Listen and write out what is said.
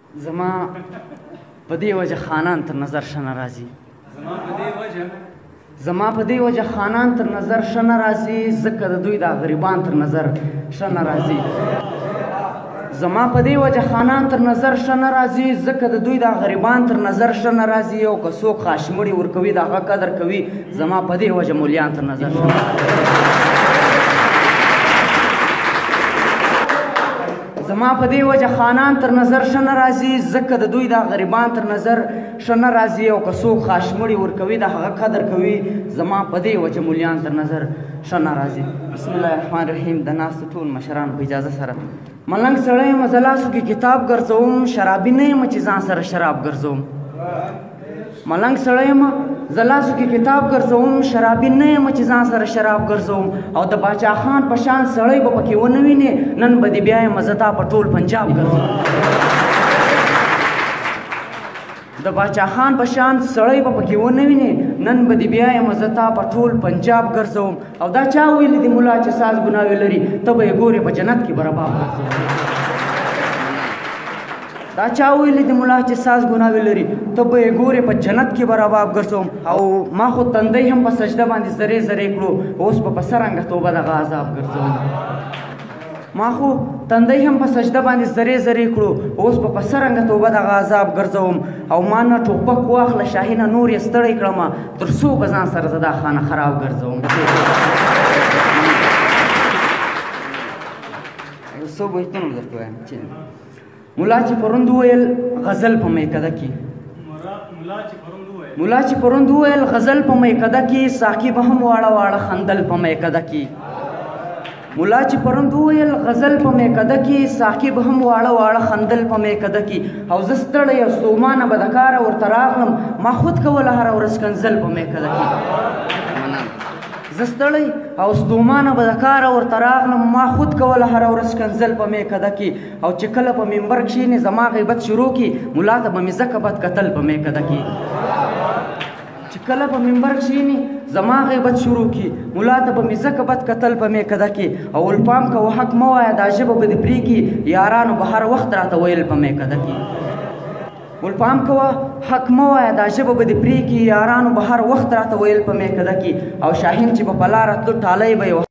زما په دې وجه خانان تر نظر ښه نه راځي. زما په دې وجه خانان تر نظر ښه نه راځي، ځکه د دوی دا غریبان تر نظر ښه نه راځي. زما په دې وجه خانان تر نظر ښه نه راځي، ځکه د دوی دا غریبان تر نظر ښه نه راځي. او که څوک خاشمړي ورکوي د هغه قدر کوي، زما په دې وجه مولیان تر نظر ښه نه راځي. زما په دې وجه خانان تر نظر ښه نه راځي، ځکه د دوی دا غریبان تر نظر ښه نه راځي. او که څوک خاشمړي ورکوي د هغه قدر کوي، زما په دې وجه مولیان تر نظر ښه نه راځي. بسم الله الرحمن الرحیم. د ناستو ټول مشرانو په اجازه سره ملنګ سړی یم، زه لاسو کې کتاب ګرځوم، شرابي نه یم چې ځان سره شراب ګرځوم. ملنګ سړی یم، زه لاسو کې کتاب ګرځوم، شرابي نه یم چې ځان سره شراب ګرځوم. او د باچا خان په شان سړی به پکې ونه وینې، نن به دې بیا یم زه تا په ټول پنجاب ګرځوم. د باچا خان په شان سړی به پکې ونه وینې، نن به دې بیا یم زه تا په ټول پنجاب ګرځوم. او دا چا ویلي دي ملا چې ساز ګناوې لري، ته به یې ګورې په جنت کې به رباب ګرځوم. دا چا ویلي دي ملا چې ساز ګناوې لري، ته به یې ګورې په جنت کې به رباب ګرځوم. او ما خو تندی هم په سجده باندې زرې زرې کړو، اوس به په څرنګه توبه دغه عذاب ګرځوم. ما خو تندی هم په سجده باندې زرې زرې کړو، اوس به په څرنګه توبه دغه عذاب ګرځوم. او ما نه ټوپک واخله شاهینه نور یې ستړی کړمه، تر څو به ځان سره زه دا خانه خراب ګرځوم. یو څو بیتونه به درته وایم. ملا چې پروند وویل غزل په میکده کې، ملا چې پروند وویل غزل په میکده کې، ساقي به هم واړه واړه خندل په میکده کې. ملا چې پروند وویل غزل په میکده کې، ساقي به هم واړه واړه خندل په میکده کې. او زه ستړی او ستومانه به د کاره ورته راغلم، ما خود کوله هره ورځ کنځل په میکده کې. زه ستړی او ستومانه به د کاره ورته راغلم، ما خود کوله هره ورځ کنځل په میکده کې. او چې کله په منبر کښېنې زما غیبت شروع کړي، ملا ته به مې ځکه بد کتل په میکده کې. چې کله په منبر کښېنې زما غیبت شروع کړي، ملا ته به مې ځکه بد کتل په میکده کې. او ولپام کوه حق مه وایه دا ژبه به دې پرېږي، یارانو به هر وخت راته ویل په میکده کې. ولپام کوه حق مه وایه دا ژبه به دې پرېږي، یارانو به هر وخت راته ویل په میکده کې. او شاهین چې به په لاره تلو ټالی به یې